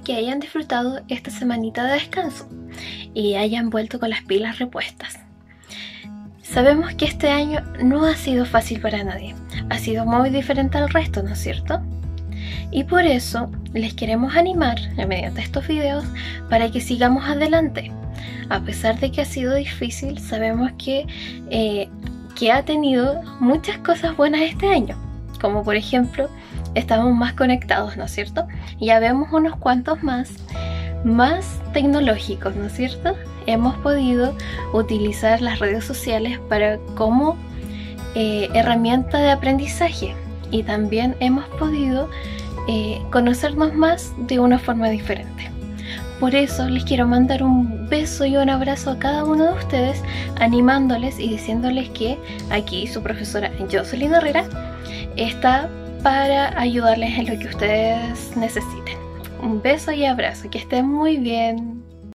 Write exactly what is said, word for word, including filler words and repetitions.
que hayan disfrutado esta semanita de descanso y hayan vuelto con las pilas repuestas. Sabemos que este año no ha sido fácil para nadie, ha sido muy diferente al resto, ¿no es cierto? Y por eso les queremos animar mediante estos videos para que sigamos adelante. A pesar de que ha sido difícil, sabemos que, eh, que ha tenido muchas cosas buenas este año, como por ejemplo, estamos más conectados, ¿no es cierto? Ya vemos unos cuantos más, más tecnológicos, ¿no es cierto? Hemos podido utilizar las redes sociales para como eh, herramienta de aprendizaje y también hemos podido eh, conocernos más de una forma diferente. Por eso les quiero mandar un beso y un abrazo a cada uno de ustedes, animándoles y diciéndoles que aquí su profesora Jocelyn Herrera está para ayudarles en lo que ustedes necesiten. Un beso y abrazo, que estén muy bien.